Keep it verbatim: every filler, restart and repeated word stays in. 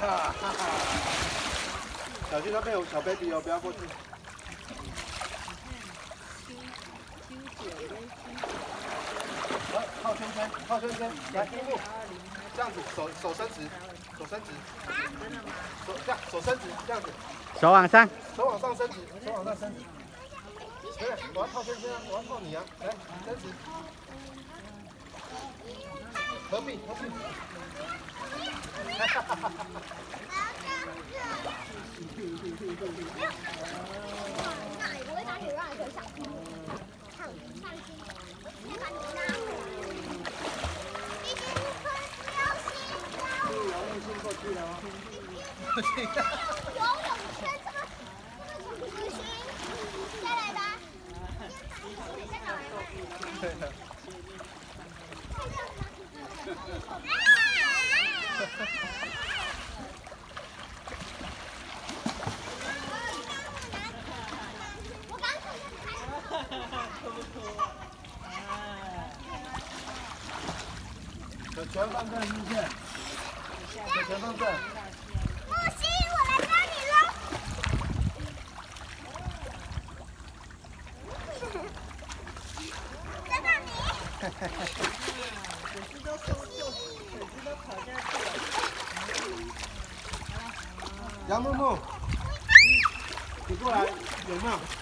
哈哈哈！小心那边有小 baby 哦，不要过去。来，套圈圈，套圈圈，来，木木，这样子，手手伸直，手伸直。真的吗？手这样，手伸直，这样子。 手往上。 手往上伸直，手往上伸直。对，我要套圈圈啊，我要套你啊，来，伸直。合并，合并。哈哈哈哈哈！ 我会把你让在手上，看，放心，先把你拉回来。已经快要醒了。游泳先过去了吗？游泳圈这么这么不行，再来吧。再来吧。对的。 有全方正路线，有全方正。 木星，我来抓你喽！抓到你！ 水质都收就，水质都跑下去了。 杨木木，你过来，有没有？